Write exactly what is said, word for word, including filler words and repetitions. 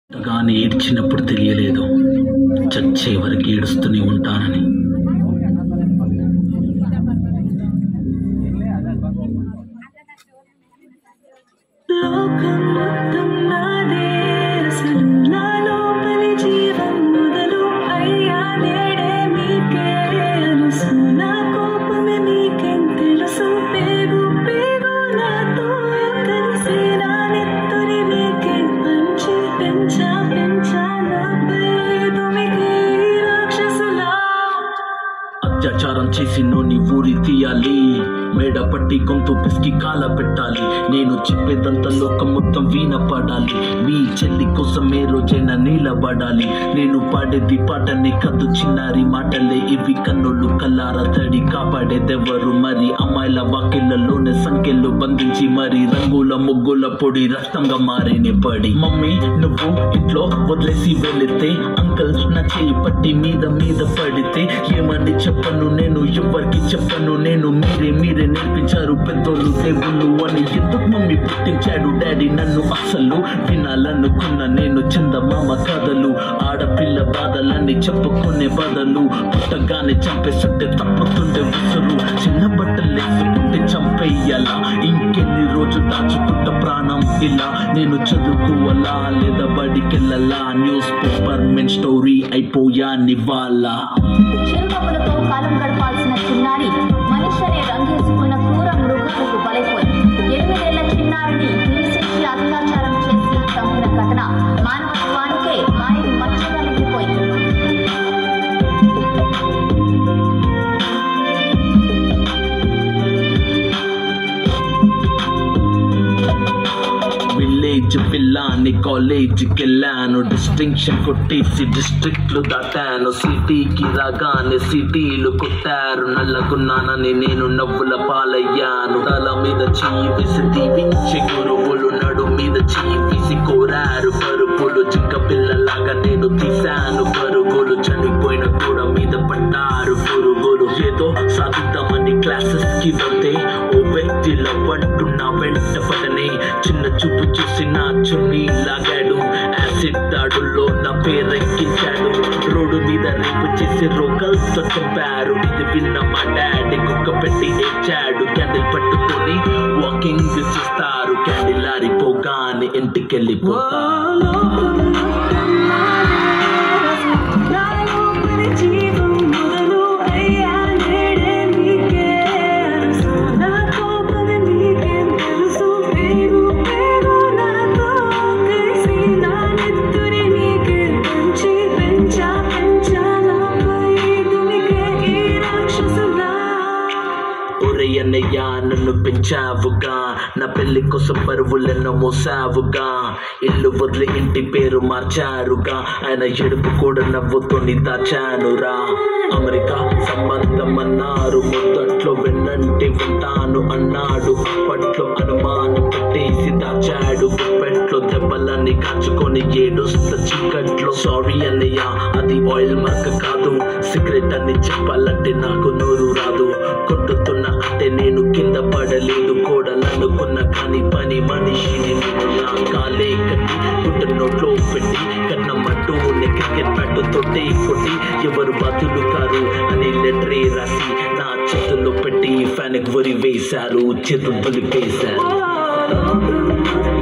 గాని ఏడ్చినప్పుడు తెలియలేదు చచ్చే వరకు ఏడుస్తూనే ఉంటానని. అత్యాచారం చేసి నోని ఊరి తీయాలి, మేడ పట్టి గొంతు పిసికి కాల పెట్టాలి. నేను చెప్పేదంతా లోకం మొత్తం వీణ పడాలి. మీ చెల్లి కోసం ఏ రోజైనా నిలబడాలి. నేను పాడేది పాటని కద్దు చిన్నారి మాటలే ఇవి. కన్నులు కల్లార తడి కాపాడేదెవరు మరి? అమ్మాయిల వాకిళ్లలోనే సంఖ్యలు బంధించి మరి రంగుల ముగ్గుల పొడి రక్తంగా మారిని పడి. మమ్మీ నువ్వు ఇంట్లో వదిలేసి వెళితే, అంకల్ నా చేయి పట్టి మీద మీద పడితే ఏమని చెప్పను నేను, ఎవరికి చెప్పను నేను. మీరే మీరే నేర్పించారు పెద్దోళ్ళు దేవుళ్ళు అని. ఎందుకు మమ్మీ పుట్టించాడు డాడీ నన్ను? అసలు వినాలనుకున్న నేను చందమామ కథలు, ఆడపిల్ల బాధలన్నీ చెప్పుకునే బదులు పుట్టగానే చంపేస్తుంటే తప్పుతుండే విసురు. చిన్న బట్టలు వేసుకుంటే చంపేయాలా? ఇంకెన్ని రోజు దాచుకుంట ప్రాణం ఇలా? నేను చదువుకోవాలా లేదా బడికెళ్ళాలా? న్యూస్ పేపర్ మెన్ స్టోరీ అయిపోయా నివాళ. చిరునవ్వులతో కాలం గడపాల్సిన చిన్నారి మనుష్యనే రంగేసుకున్న క్రూర మృగాలకు బలైపోయింది. ఎనిమిదేళ్ల చిన్నారిని హింసించి అత్యాచారం చేసి చంపిన ఘటన మానవత్వానికే మాయని మచ్చగా మిగిలిపోయింది. విలేజ్ పిల్లాని కాలేజీకి వెళ్ళాను, డిస్టింక్షన్ కొట్టేసి డిస్ట్రిక్ట్లు దాటాను. సిటీకి రాగానే సిటీలు కొట్టారు, నల్లగున్నానని నేను నవ్వుల పాలయ్యాను. తల మీద చెయ్యి వేసి దీవించే గురువులు, నడు మీద చెయ్యి వేసి కోరారు పరుపులు. చిక్క పిల్లలాగా నేను తీశాను పరుగులు, చనిపోయిన గోడ మీద పడ్డారు పురుగులు. ఏదో సాధిద్దామని క్లాసెస్ కి వెళ్తే ఓ వ్యక్తిలో పట్టు నా వెంట పడనే. చిన్న చూపు చూసి నా చున్నీ లాగాడు, యాసిడ్ దాడుల్లో నా పేరెక్కించాడు. రోడ్డు మీద రేపు చేసి రోగల్తో చంపారు. ఇది విన్న మా డాడీ కుక్క పెట్టి ఏడ్చాడు. క్యాండిల్ పట్టుకొని వాకింగ్ చేస్తారు, క్యాండిల్ ఆరిపోగానే ఇంటికెళ్ళిపోతారు. అన్నయ్య నన్ను పెంచావుగా, నా పెళ్లి కోసం పరువులెన్నో మోసావుగా. ఇల్లు వదిలి ఇంటి పేరు మార్చారుగా, ఆయన ఎడుపు కూడా నవ్వుతోని దాచానురా. అమెరికా సంబంధం అన్నారు, మొదట్లో వెన్నంటి ఉంటాను అన్నాడు. అప్పట్లో అనుమానం పెట్టేసి దాచాడు, గుప్పెట్లో దెబ్బలన్నీ కాచుకొని ఏడుస్త చీకట్లో. సారీ అన్నయ్య అది ఆయిల్ మార్క కాదు, సిగరెట్ అని చెప్పాలంటే నాకు నోరు రాదు. కొట్టుతున్న అంటే నేను కింద పడలేదు, కోడలనుకున్న కానీ పని మనిషిని నేను. నా కాలే కట్టి గుడ్డ నోట్లో పెట్టి కన్నమ్మట్టు క్రికెట్ బ్యాట్ తోటి కొట్టి ఎవరు బాతులు కారు అని లెటరే రాసి నా చేతుల్లో పెట్టి ఫ్యాన్ వరి వేశారు, చేతులు దులిపేశారు.